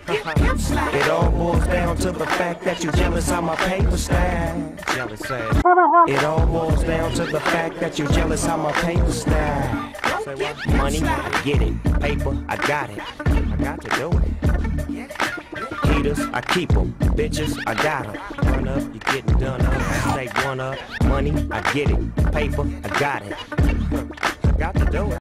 It all boils down to the fact that you jealous how my paper stack. Jealous ass. It all boils down to the fact that you jealous how my paper stack. Money, I get it. Paper, I got it. I got to do it. Heaters, I keep them. Bitches, I got them. Run up, you getting done up. Stay one up. Money, I get it. Paper, I got it. I got to do it.